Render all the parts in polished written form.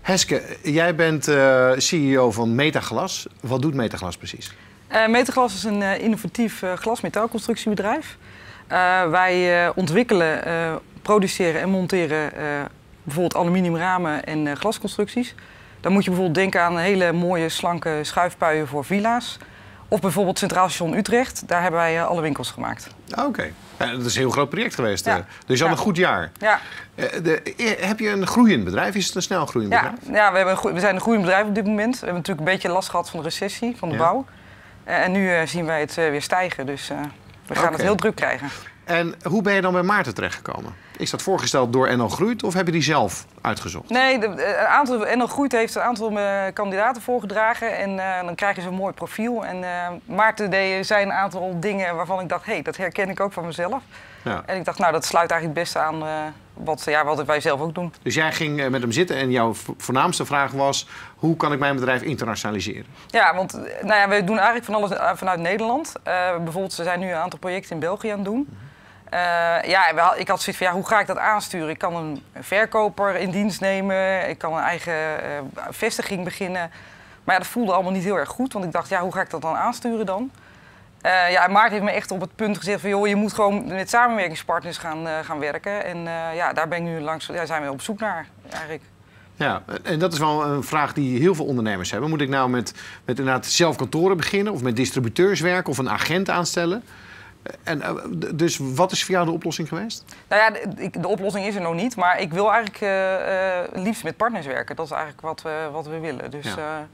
Heske, jij bent CEO van Metaglas. Wat doet Metaglas precies? Metaglas is een innovatief glas-metaalconstructiebedrijf. Wij ontwikkelen, produceren en monteren bijvoorbeeld aluminiumramen en glasconstructies. Dan moet je bijvoorbeeld denken aan hele mooie, slanke schuifpuien voor villa's. Of bijvoorbeeld Centraal Station Utrecht. Daar hebben wij alle winkels gemaakt. Oké. Dat is een heel groot project geweest. Ja. Dus al een goed jaar. Ja. Heb je een groeiend bedrijf? Is het een snel groeiend bedrijf? Ja, we zijn een groeiend bedrijf op dit moment. We hebben natuurlijk een beetje last gehad van de recessie, van de bouw. En nu zien wij het weer stijgen. Dus we gaan het heel druk krijgen. En hoe ben je dan bij Maarten terechtgekomen? Is dat voorgesteld door NL Groeit of heb je die zelf uitgezocht? Nee, NL Groeit heeft een aantal kandidaten voorgedragen en dan krijgen ze een mooi profiel. En Maarten deed zijn een aantal dingen waarvan ik dacht, hé, dat herken ik ook van mezelf. Ja. En ik dacht, nou, dat sluit eigenlijk het beste aan wat wij zelf ook doen. Dus jij ging met hem zitten en jouw voornaamste vraag was, hoe kan ik mijn bedrijf internationaliseren? Ja, want we doen eigenlijk van alles vanuit Nederland. Bijvoorbeeld, ze zijn nu een aantal projecten in België aan het doen. Ik had zoiets van, hoe ga ik dat aansturen? Ik kan een verkoper in dienst nemen, ik kan een eigen vestiging beginnen. Maar dat voelde allemaal niet heel erg goed, want ik dacht, hoe ga ik dat dan aansturen dan? Maarten heeft me echt op het punt gezegd van, joh, je moet gewoon met samenwerkingspartners gaan werken. En daar ben ik nu zijn we op zoek naar eigenlijk. Ja, en dat is wel een vraag die heel veel ondernemers hebben. Moet ik nou met inderdaad zelf kantoren beginnen of met distributeurs werken of een agent aanstellen? En, dus wat is voor jou de oplossing geweest? Nou ja, de oplossing is er nog niet, maar ik wil eigenlijk liefst met partners werken. Dat is eigenlijk wat we willen. Dus,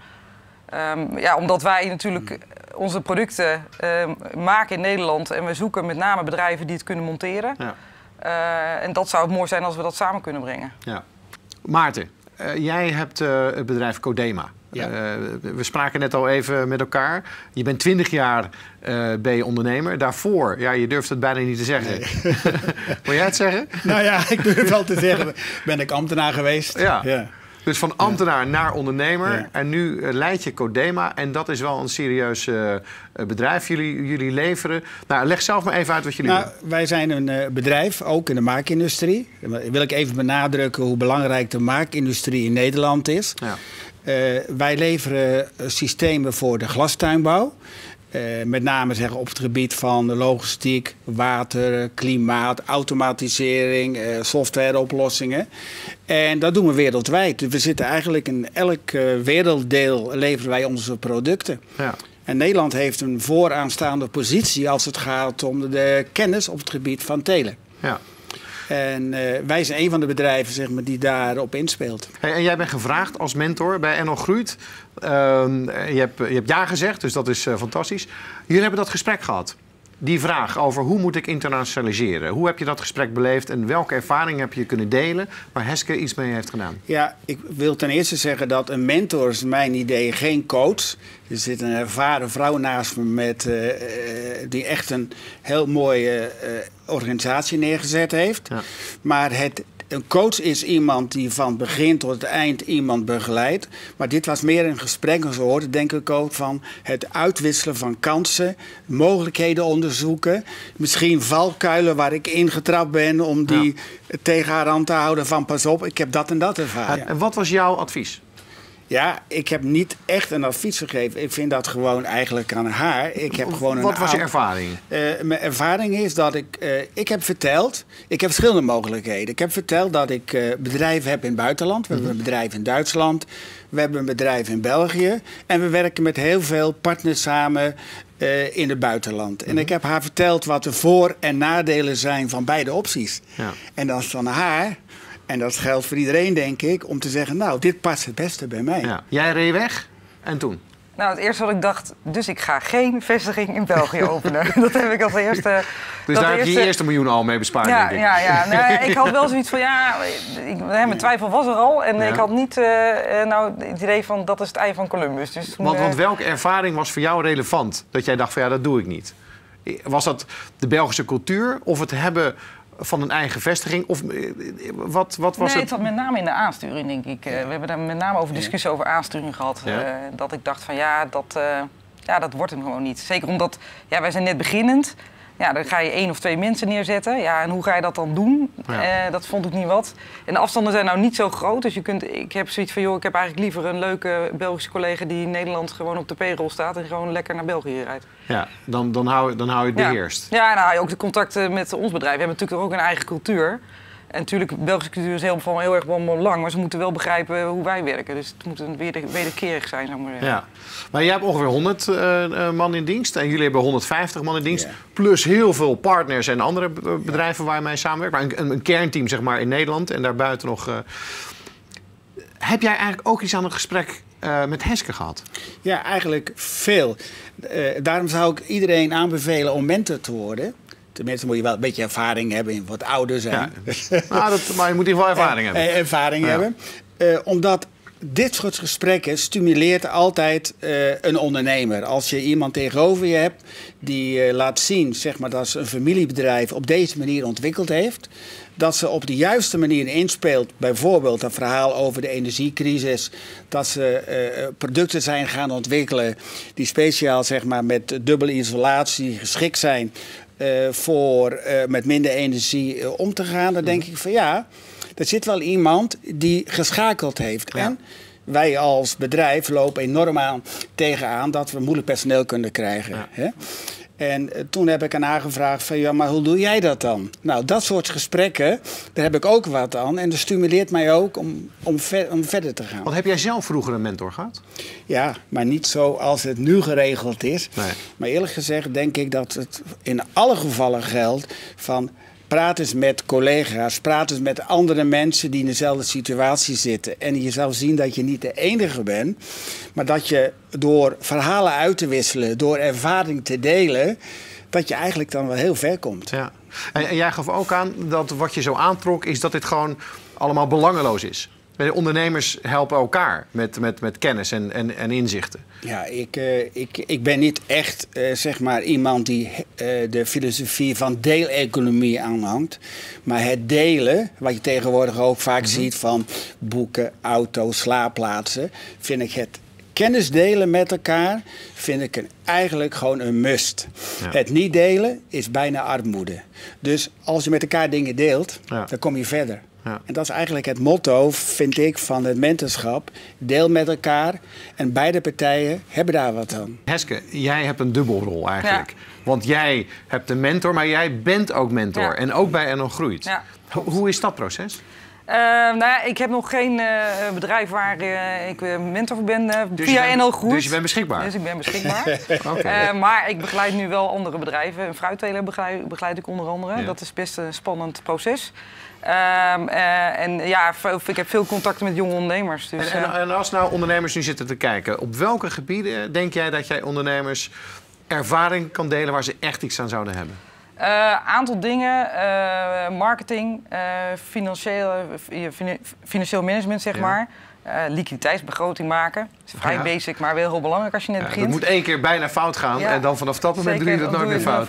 omdat wij natuurlijk onze producten maken in Nederland en we zoeken met name bedrijven die het kunnen monteren. Ja. En dat zou het mooi zijn als we dat samen kunnen brengen. Ja. Maarten, jij hebt het bedrijf Codema. Ja. We spraken net al even met elkaar. Je bent 20 jaar ben je ondernemer. Daarvoor, je durft het bijna niet te zeggen. Nee. Wil jij het zeggen? Nou ja, ik durf wel te zeggen. Ben ik ambtenaar geweest. Ja. Dus van ambtenaar naar ondernemer. Ja. En nu leid je Codema. En dat is wel een serieus bedrijf. Jullie leveren. Nou, leg zelf maar even uit wat jullie doen. Wij zijn een bedrijf, ook in de maakindustrie. Dan wil ik even benadrukken hoe belangrijk de maakindustrie in Nederland is. Ja. Wij leveren systemen voor de glastuinbouw. Met name op het gebied van logistiek, water, klimaat, automatisering, softwareoplossingen. En dat doen we wereldwijd. Dus we zitten eigenlijk in elk werelddeel leveren wij onze producten. Ja. En Nederland heeft een vooraanstaande positie als het gaat om de kennis op het gebied van telen. Ja. En wij zijn een van de bedrijven die daarop inspeelt. Hey, en jij bent gevraagd als mentor bij NL Groeit. Je hebt ja gezegd, dus dat is fantastisch. Jullie hebben dat gesprek gehad. Die vraag over hoe moet ik internationaliseren. Hoe heb je dat gesprek beleefd en welke ervaring heb je kunnen delen waar Heske iets mee heeft gedaan? Ja, ik wil ten eerste zeggen dat een mentor is mijn idee geen coach. Er zit een ervaren vrouw naast me die echt een heel mooie organisatie neergezet heeft. Ja. Maar een coach is iemand die van begin tot het eind iemand begeleidt. Maar dit was meer een gesprek, en zo hoort het denk ik ook, van het uitwisselen van kansen, mogelijkheden onderzoeken. Misschien valkuilen waar ik ingetrapt ben om die tegen haar aan te houden van pas op, ik heb dat en dat ervaren. En wat was jouw advies? Ja, ik heb niet echt een advies gegeven. Ik vind dat gewoon eigenlijk aan haar. Wat was je ervaring? Mijn ervaring is dat ik heb verteld, ik heb verschillende mogelijkheden. Ik heb verteld dat ik bedrijven heb in het buitenland. We hebben een bedrijf in Duitsland. We hebben een bedrijf in België. En we werken met heel veel partners samen in het buitenland. En ik heb haar verteld wat de voor- en nadelen zijn van beide opties. Ja. En dat is van haar. En dat geldt voor iedereen, denk ik, om te zeggen, nou, dit past het beste bij mij. Ja. Jij reed weg en toen? Nou, het eerste wat ik dacht, dus ik ga geen vestiging in België openen. Dat heb ik als eerste. Dus daar heb je je eerste miljoen al mee bespaard, denk ik. Ja. Nee, ik had wel zoiets van, mijn twijfel was er al. En ik had niet het idee van, dat is het ei van Columbus. Dus toen, want welke ervaring was voor jou relevant? Dat jij dacht van, dat doe ik niet. Was dat de Belgische cultuur of het hebben van een eigen vestiging? Of wat was het? Het zat met name in de aansturing, denk ik. We hebben daar met name over discussie over aansturing gehad. Ja? Dat ik dacht van dat wordt hem gewoon niet. Zeker omdat wij zijn net beginnend. Ja, dan ga je 1 of 2 mensen neerzetten. Ja, en hoe ga je dat dan doen? Ja. Dat vond ik niet wat. En de afstanden zijn nou niet zo groot. Dus ik heb zoiets van, joh, ik heb eigenlijk liever een leuke Belgische collega die in Nederland gewoon op de payroll staat en gewoon lekker naar België rijdt. Ja, dan hou je het beheerst. Ja, nou, ook de contacten met ons bedrijf. We hebben natuurlijk ook een eigen cultuur. En natuurlijk, Belgische cultuur is heel erg belang, maar ze moeten wel begrijpen hoe wij werken. Dus het moet wederkerig zijn, zou ik maar zeggen. Ja. Maar jij hebt ongeveer 100 man in dienst en jullie hebben 150 man in dienst. Yeah. Plus heel veel partners en andere bedrijven waar je mee samenwerkt. Maar een kernteam zeg maar in Nederland en daarbuiten nog. Heb jij eigenlijk ook iets aan het gesprek met Heske gehad? Ja, eigenlijk veel. Daarom zou ik iedereen aanbevelen om mentor te worden. Tenminste moet je wel een beetje ervaring hebben, wat ouder zijn. Ja. Maar je moet in ieder geval ervaring hebben. Ervaring hebben. Omdat dit soort gesprekken stimuleert altijd een ondernemer. Als je iemand tegenover je hebt die laat zien zeg maar, dat ze een familiebedrijf op deze manier ontwikkeld heeft. Dat ze op de juiste manier inspeelt. Bijvoorbeeld een verhaal over de energiecrisis. Dat ze producten zijn gaan ontwikkelen die speciaal zeg maar, met dubbele isolatie geschikt zijn. Voor met minder energie om te gaan, dan denk ik van ja, er zit wel iemand die geschakeld heeft. Ja. En wij als bedrijf lopen enorm tegenaan dat we moeilijk personeel kunnen krijgen. Ja. Hè? En toen heb ik aan haar gevraagd van ja, maar hoe doe jij dat dan? Nou, dat soort gesprekken, daar heb ik ook wat aan. En dat stimuleert mij ook om verder te gaan. Want heb jij zelf vroeger een mentor gehad? Ja, maar niet zo als het nu geregeld is. Nee. Maar eerlijk gezegd denk ik dat het in alle gevallen geldt van praat eens met collega's, praat eens met andere mensen die in dezelfde situatie zitten. En je zal zien dat je niet de enige bent, maar dat je door verhalen uit te wisselen, door ervaring te delen, dat je eigenlijk dan wel heel ver komt. Ja. En jij gaf ook aan dat wat je zo aantrok is dat dit gewoon allemaal belangeloos is. De ondernemers helpen elkaar met kennis en inzichten. Ja, ik ben niet echt zeg maar iemand die de filosofie van deeleconomie aanhangt. Maar het delen, wat je tegenwoordig ook vaak ziet van boeken, auto's, slaapplaatsen, vind ik het kennis delen met elkaar, vind ik eigenlijk gewoon een must. Ja. Het niet delen is bijna armoede. Dus als je met elkaar dingen deelt, dan kom je verder. Ja. En dat is eigenlijk het motto, vind ik, van het mentorschap. Deel met elkaar en beide partijen hebben daar wat aan. Heske, jij hebt een dubbelrol eigenlijk. Ja. Want jij hebt een mentor, maar jij bent ook mentor. Ja. En ook bij NL Groeit. Ja. Hoe is dat proces? Nou ja, ik heb nog geen bedrijf waar ik mentor voor ben via NL Groeit. Dus je bent beschikbaar? Dus ik ben beschikbaar. Okay. Maar ik begeleid nu wel andere bedrijven. Een fruitteler begeleid ik onder andere. Ja. Dat is best een spannend proces. En ja, ik heb veel contacten met jonge ondernemers. Dus, en als nou ondernemers nu zitten te kijken, op welke gebieden denk jij dat jij ondernemers ervaring kan delen waar ze echt iets aan zouden hebben? Aantal dingen, marketing, financieel management zeg maar. Liquiditeitsbegroting maken. Dat is vrij basic, maar wel heel belangrijk als je net begint. Het moet 1 keer bijna fout gaan en dan vanaf dat moment doe je het nooit meer fout.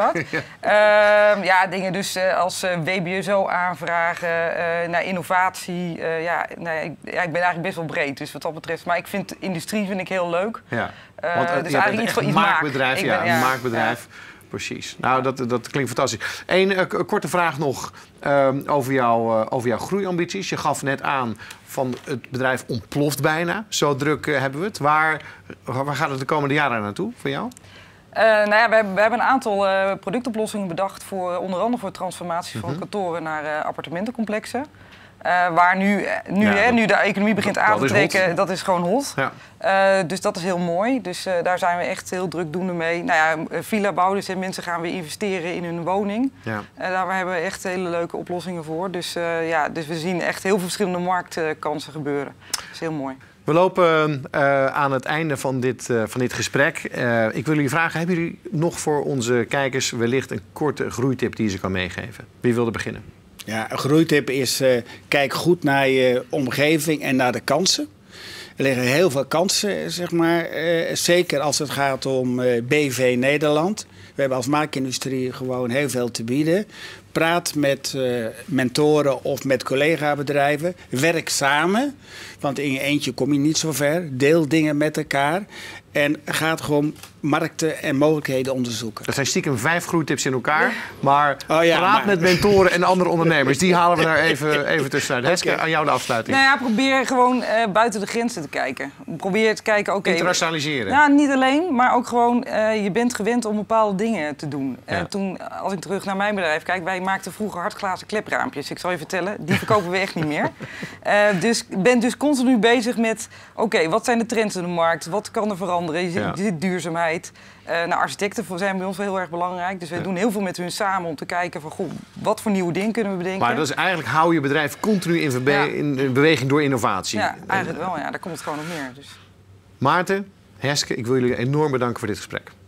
Dingen dus als WBSO aanvragen, naar innovatie. Ik ben eigenlijk best wel breed, dus wat dat betreft. Maar ik vind industrie heel leuk. Ja. Want dus eigenlijk iets maakbedrijf, een maakbedrijf. Ja. Precies. Nou, dat klinkt fantastisch. Eén korte vraag nog over jouw groeiambities. Je gaf net aan van het bedrijf ontploft bijna. Zo druk hebben we het. Waar gaat het de komende jaren naartoe voor jou? We hebben een aantal productoplossingen bedacht voor onder andere voor transformatie van kantoren naar appartementencomplexen. Waar nu de economie begint aan te trekken, dat is gewoon hot. Ja. Dus dat is heel mooi. Dus daar zijn we echt heel drukdoende mee. Nou ja, villa bouwen, dus mensen gaan weer investeren in hun woning. Ja. Daar hebben we echt hele leuke oplossingen voor. Dus we zien echt heel veel verschillende marktkansen gebeuren. Dat is heel mooi. We lopen aan het einde van dit gesprek. Ik wil jullie vragen, hebben jullie nog voor onze kijkers wellicht een korte groeitip die je ze kan meegeven? Wie wilde beginnen? Ja, een groeitip is kijk goed naar je omgeving en naar de kansen. Er liggen heel veel kansen, zeg maar. Zeker als het gaat om BV Nederland. We hebben als maakindustrie gewoon heel veel te bieden. praat met mentoren of met collega-bedrijven. Werk samen, want in je eentje kom je niet zo ver. Deel dingen met elkaar. En gaat gewoon markten en mogelijkheden onderzoeken. Dat zijn stiekem 5 groeitips in elkaar. Maar praat met mentoren en andere ondernemers. Die halen we daar even tussenuit. Heske, aan jou de afsluiting. Nou ja, probeer gewoon buiten de grenzen te kijken. Probeer te kijken, internationaliseren. Nou, niet alleen, maar ook gewoon... je bent gewend om bepaalde dingen te doen. Toen, als ik terug naar mijn bedrijf kijk... wij maakten vroeger hardglazen klepraampjes. Ik zal je vertellen, die verkopen we echt niet meer. Dus ik ben dus continu bezig met... wat zijn de trends in de markt? Wat kan er veranderen? Je ziet duurzaamheid. Architecten zijn bij ons wel heel erg belangrijk. Dus we doen heel veel met hun samen om te kijken van... wat voor nieuwe dingen kunnen we bedenken. Maar dat is eigenlijk hou je bedrijf continu in beweging door innovatie. Ja, eigenlijk wel. Ja. Daar komt het gewoon op neer. Dus. Maarten, Heske, ik wil jullie enorm bedanken voor dit gesprek.